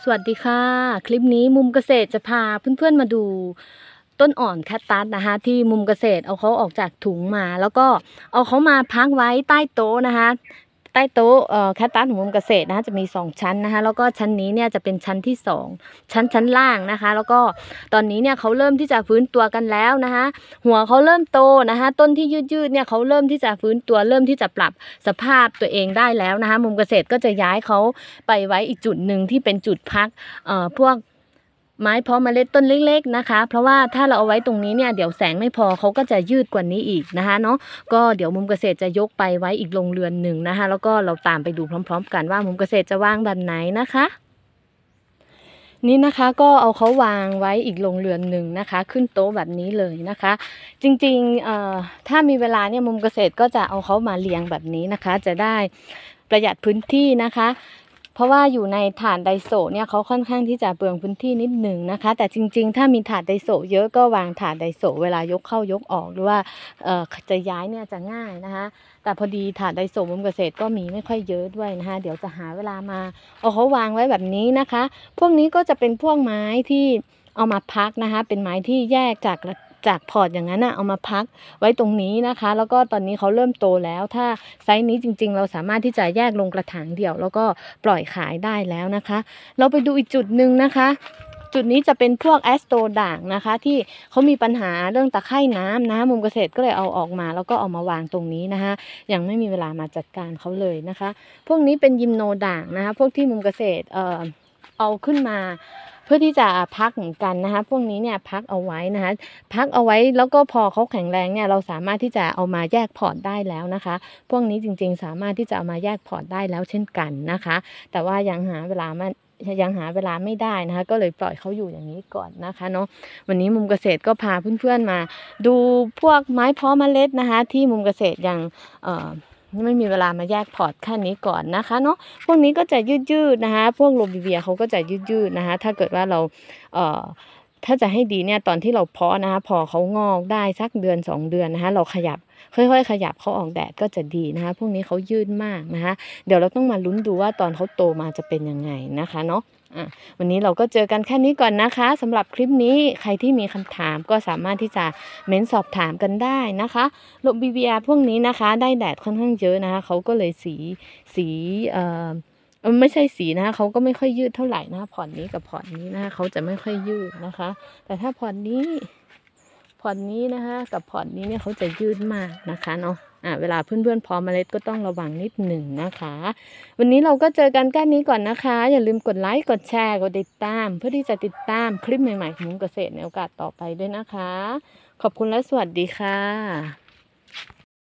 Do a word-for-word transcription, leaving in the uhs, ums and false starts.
สวัสดีค่ะคลิปนี้มุมเกษตรจะพาเพื่อนๆมาดูต้นอ่อนแคคตัสนะคะที่มุมเกษตรเอาเขาออกจากถุงมาแล้วก็เอาเขามาพักไว้ใต้โต๊ะนะคะใต้โต๊ะเอ่อแคคตัสของมุมเกษตรนะคะจะมีสองชั้นนะคะแล้วก็ชั้นนี้เนี่ยจะเป็นชั้นที่สองชั้นชั้นล่างนะคะแล้วก็ตอนนี้เนี่ยเขาเริ่มที่จะฟื้นตัวกันแล้วนะคะหัวเขาเริ่มโตนะคะต้นที่ยืดๆเนี่ยเขาเริ่มที่จะฟื้นตัวเริ่มที่จะปรับสภาพตัวเองได้แล้วนะคะมุมเกษตรก็จะย้ายเขาไปไว้อีกจุดหนึ่งที่เป็นจุดพักเอ่อพวกไม้เพาะเมล็ดต้นเล็กๆนะคะเพราะว่าถ้าเราเอาไว้ตรงนี้เนี่ยเดี๋ยวแสงไม่พอเขาก็จะยืดกว่านี้อีกนะคะเนาะก็เดี๋ยวมุมเกษตรจะยกไปไว้อีกโรงเรือนหนึ่งนะคะแล้วก็เราตามไปดูพร้อมๆกันว่ามุมเกษตรจะวางแบบไหนนะคะนี่นะคะก็เอาเขาวางไว้อีกโรงเรือนหนึ่งนะคะขึ้นโต๊ะแบบนี้เลยนะคะจริงๆเอ่อถ้ามีเวลาเนี่ยมุมเกษตรก็จะเอาเขามาเรียงแบบนี้นะคะจะได้ประหยัดพื้นที่นะคะเพราะว่าอยู่ในถาดไดโซะเนี่ยเขาค่อนข้างที่จะเปลืองพื้นที่นิดหนึ่งนะคะแต่จริงๆถ้ามีถาดไดโซะเยอะก็วางถาดไดโซะเวลายกเข้ายกออกหรือว่าเอ่อจะย้ายเนี่ยจะง่ายนะคะแต่พอดีถาดไดโซะมุมเกษตรก็มีไม่ค่อยเยอะด้วยนะคะเดี๋ยวจะหาเวลามาเอาเขาวางไว้แบบนี้นะคะพวกนี้ก็จะเป็นพวกไม้ที่เอามาพักนะคะเป็นไม้ที่แยกจากจากพอร์ตอย่างนั้นนะเอามาพักไว้ตรงนี้นะคะแล้วก็ตอนนี้เขาเริ่มโตแล้วถ้าไซส์นี้จริงๆเราสามารถที่จะแยกลงกระถางเดี่ยวแล้วก็ปล่อยขายได้แล้วนะคะเราไปดูอีกจุดหนึ่งนะคะจุดนี้จะเป็นพวกแอสโตด่างนะคะที่เขามีปัญหาเรื่องตะไคร่น้ำนะมุมเกษตรก็เลยเอาออกมาแล้วก็เอามาวางตรงนี้นะคะยังไม่มีเวลามาจัดการเขาเลยนะคะพวกนี้เป็นยิมโนด่างนะคะพวกที่มุมเกษตรเอ่อเอาขึ้นมาเพื่อที่จะพักเหมือนกันนะคะพวกนี้เนี่ยพักเอาไว้นะคะพักเอาไว้แล้วก็พอเขาแข็งแรงเนี่ยเราสามารถที่จะเอามาแยกพอร์ตได้แล้วนะคะพวกนี้จริงๆสามารถที่จะเอามาแยกพอร์ตได้แล้วเช่นกันนะคะแต่ว่ายังหาเวลาไม่ยังหาเวลาไม่ได้นะคะก็เลยปล่อยเขาอยู่อย่างนี้ก่อนนะคะเนาะวันนี้มุมเกษตรก็พาเพื่อนๆมาดูพวกไม้เพาะเมล็ดนะคะที่มุมเกษตรยังเอ่อไม่มีเวลามาแยกพอร์ตแค่นี้ก่อนนะคะเนาะพวกนี้ก็จะยืดๆนะคะพวกโรบิเวียเขาก็จะยืดๆนะคะถ้าเกิดว่าเราเอ่อถ้าจะให้ดีเนี่ยตอนที่เราเพาะนะคะพอเขางอกได้สักเดือนสองเดือนนะคะเราขยับค่อยๆขยับเขาออกแดดก็จะดีนะคะพวกนี้เขายืดมากนะคะเดี๋ยวเราต้องมาลุ้นดูว่าตอนเขาโตมาจะเป็นยังไงนะคะเนาะอ่ะวันนี้เราก็เจอกันแค่นี้ก่อนนะคะสำหรับคลิปนี้ใครที่มีคำถามก็สามารถที่จะเม้นสอบถามกันได้นะคะโรบิเวียพวกนี้นะคะได้แดดค่อนข้างเยอะนะคะเขาก็เลยสีสีเอ่อไม่ใช่สีนะคะเขาก็ไม่ค่อยยืดเท่าไหร่นะคะพอร์ตนี้กับพอร์ตนี้นะคะเขาจะไม่ค่อยยืดนะคะแต่ถ้าพอร์ตนี้พอร์ตนี้นะคะกับพอร์ตนี้เนี่ยเขาจะยืดมากนะคะเนาะอ่าเวลาเพื่อนๆเพาะเมล็ดก็ต้องระวังนิดหนึ่งนะคะวันนี้เราก็เจอกันแค่นี้ก่อนนะคะอย่าลืมกดไลค์กดแชร์กดติดตามเพื่อที่จะติดตามคลิปใหม่ๆของมุมเกษตรในโอกาสต่อไปด้วยนะคะขอบคุณและสวัสดีค่ะ